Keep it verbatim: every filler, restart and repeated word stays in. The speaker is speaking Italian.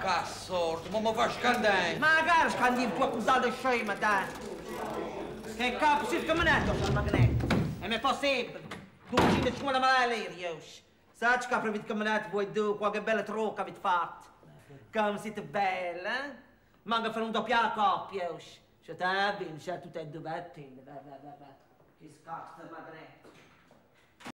che sorte, ma mi fa scandare. Magari scandi un po' accusato scema, dai. Che capo si camminetto sul magneto. E mi possibile. Tu ci ne scuola male, Rios. Sai che avete camminato voi due, qualche bella trocca avete fatto. Come siete belle, eh? Manca fare un doppio coppia, Rios. Se te ben, se tu te due bettine, che scazzo di magneto.